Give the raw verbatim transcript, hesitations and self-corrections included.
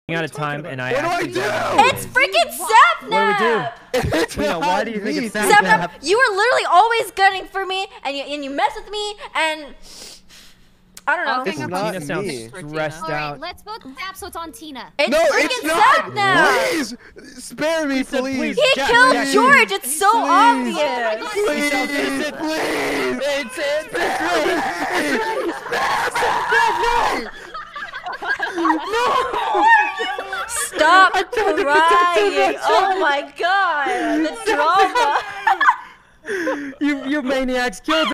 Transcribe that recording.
out of time, and I. What do I do? It's freaking Sapnap! What do we do? Tina, why do you think it's Sapnap? Sapnap, you were literally always gunning for me, and you and you mess with me, and I don't know. It's not Tina sounds me. stressed All out. right, let's vote Sap so it's on Tina. It's No, freaking it's not. Sapnap! Please, spare me, said please. please. He Jack, killed Jack, George. It's so please. obvious. Please, please, please. It's it. Stop crying! Oh my god, the drama. You, you maniacs killed.